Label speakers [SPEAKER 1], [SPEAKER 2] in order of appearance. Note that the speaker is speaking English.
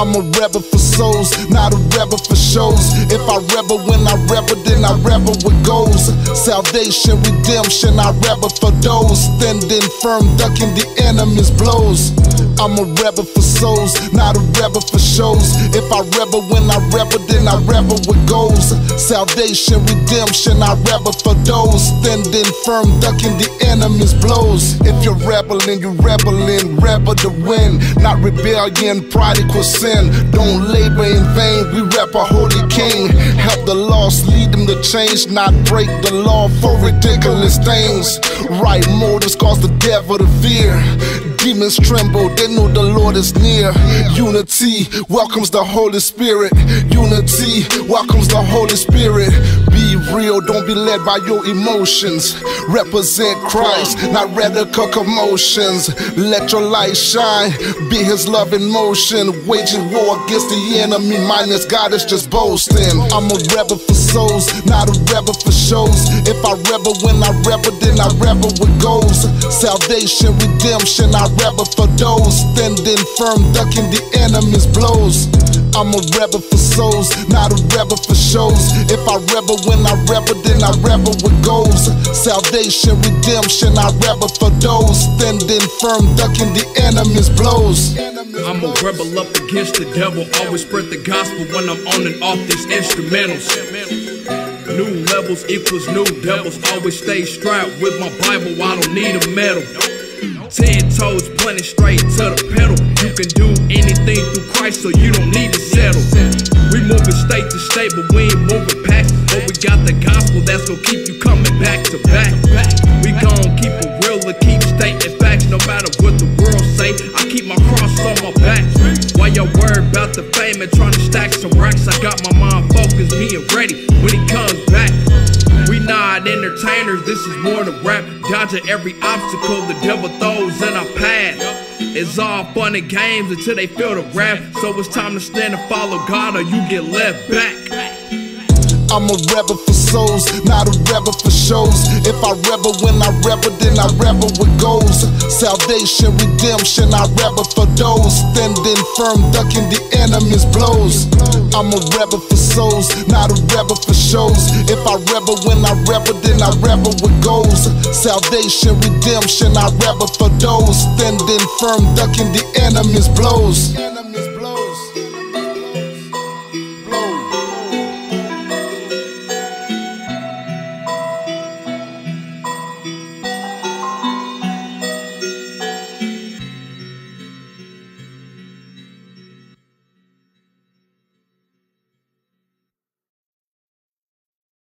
[SPEAKER 1] I'm a rebel for souls, not a rebel for shows. If I rebel when I rebel, then I rebel with goals. Salvation, redemption, I rebel for those. Standing firm, ducking the enemy's blows. I'm a rebel for souls, not a rebel for shows. If I rebel when I rebel, then I rebel with goals. Salvation, redemption, I rebel for those. Standing firm, ducking the enemy's blows. If you're rebelling, you're rebelling, rebel to win. Not rebellion, pride equals sin. Don't labor in vain, we rep a holy king. Help the lost, lead them to change, not break the law for ridiculous things. Right motives cause the devil to fear. Demons tremble, they know the Lord is near. Unity welcomes the Holy Spirit. Unity welcomes the Holy Spirit. Be real, don't be led by your emotions. Represent Christ, not radical commotions. Let your light shine, be His love in motion. Waging war against the enemy, minus God is just boasting. I'm a rebel for souls, not a rebel for shows. If I rebel when I rebel, then I rebel with goals. Salvation, redemption, I rebel for those. Standing firm, ducking the enemy's blows. I'm a rebel for souls, not a rebel for shows. If I rebel when I rebel, then I rebel with goals. Salvation, redemption, I rebel for those. Standing firm, ducking the enemy's blows.
[SPEAKER 2] I'm a rebel up against the devil. Always spread the gospel when I'm on and off these instrumentals. New levels equals new devils. Always stay strapped with my Bible, I don't need a medal. 10 toes pointing straight to the pedal. You can do anything through Christ, so you don't need to settle. We moving state to state, but we ain't moving packs. But we got the gospel that's gonna keep you coming back to back. We gon' keep it real and keep stating facts, no matter what the world say. I keep my cross on my back. While y'all worried about the fame and trying to stack some racks, I got my mind focused, being ready when he comes back. We not entertainers, this is more than rap. Dodging every obstacle the devil throws in our path. It's all fun and games until they feel the wrath. So it's time to stand and follow God or you get left back.
[SPEAKER 1] I'm a rebel for souls, not a rebel for shows. If I rebel when I rebel, then I rebel with goals. Salvation, redemption, I rebel for those. Standing firm, ducking the enemy's blows. I'm a rebel for souls, not a rebel for shows. If I rebel when I rebel, then I rebel with goals. Salvation, redemption, I rebel for those. Standing firm, ducking the enemy's blows.